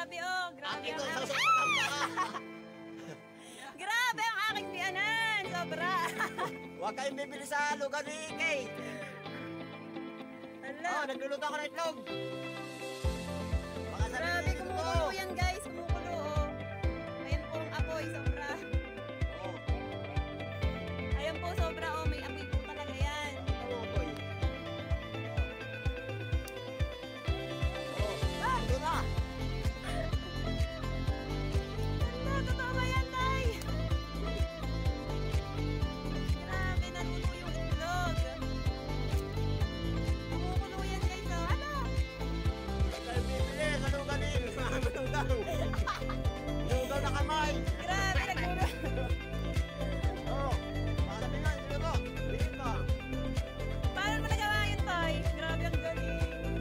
grabe oh. Grabe Ito, ang sasaktan pa ka. Grabe ang aking biyanan. Sobra. Huwag kayong bibili sa lugar ni Kay. Hala. Oh, nagluluto ako ng itlog. Baka sabihin Grabe, nyo ito. kumukulo yan guys. Kumukulo oh. Ayan po ang apoy. Sobra. Oh, Ayan po, sobra oh. May apoy po talaga yan. ano boy? Oh, Ah! ito na. Hala, totoo ba yan, Tay? Grabe, naluto yung itlog. Kumukulo yan guys oh. Hala. Huwag kayong bibili sa lugar ni Lugaw. Lugaw na kamay. Grabe, nagkulo. Oh, baka sabihin nga, ito to. Bilhin ka. Paano mo nagawa yun, Tay? Grabe ang galing.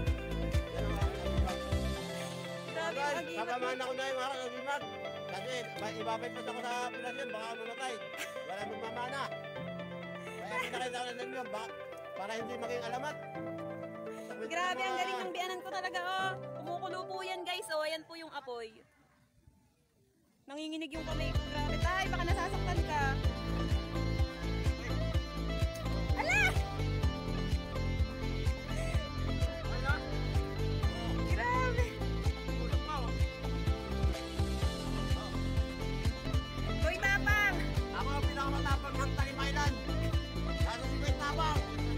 Grabe ang agimat. Papamaan ako na yung mga agimat. Kasi ibabagpas ako sa pinasyon, baka mamatay. Wala magmamana. Kaya pinakita ko na ninyo, para hindi maging alamat. Grabe ang galing ng biyanan ko talaga, oh. Kumukulo po yan, guys, oh. Ayan po yung apoy. Nanginginig yung kamay ko. Grabe, Tay. Baka nasasaktan ka. Ala! Wala. Grabe. Tulog mo. Hoy, Tapang! Ako ang pinakamatapang ng Talimailan. Lalo si Kuya Tabang.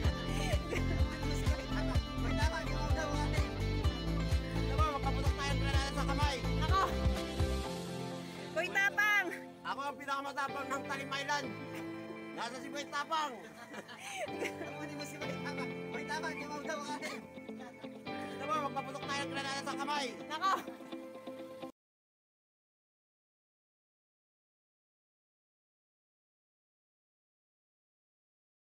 Kuya Tabang, hindi mo daw natin. Alam mo, magkaputok tayong granada sa kamay. Ako! Hoy, Tapang! Ako ang pinakamatapang ng Talimailan. Nasa si Kuya Tabang. Alam mo si Kuya Tabang. Kuya Tabang, hindi mo daw natin. Alam mo, magkaputok tayong granada sa kamay. Nako!